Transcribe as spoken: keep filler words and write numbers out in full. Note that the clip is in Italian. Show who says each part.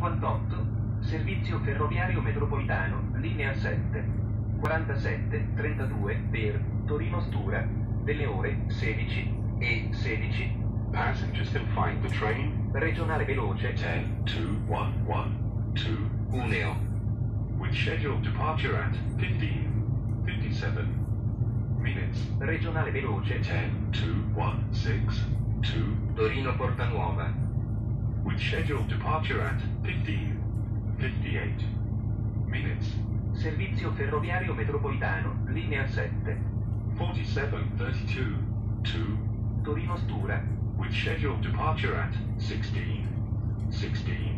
Speaker 1: cinquantotto, servizio ferroviario metropolitano, linea sette, quarantasette trentadue per Torino Stura, delle ore sedici e sedici.
Speaker 2: Passengers can find the train
Speaker 1: Regionale veloce
Speaker 2: ten two one one two
Speaker 1: Cuneo.
Speaker 2: with scheduled departure at fifteen fifty-seven minutes.
Speaker 1: Regionale veloce
Speaker 2: ten two one six two
Speaker 1: Torino Portanuova.
Speaker 2: with scheduled departure at fifteen fifty-eight minutes.
Speaker 1: Servizio ferroviario metropolitano, linea sette,
Speaker 2: forty-seven thirty-two two
Speaker 1: Torino Stura.
Speaker 2: with scheduled departure at sixteen sixteen